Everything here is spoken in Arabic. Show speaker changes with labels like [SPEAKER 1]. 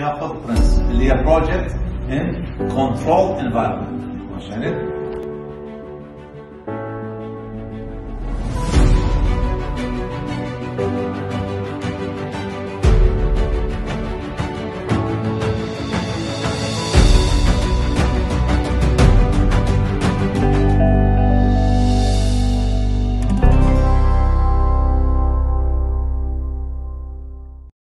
[SPEAKER 1] ياخذ برنس اللي هي بروجكت ان كنترول انفايرمنت. ماشي.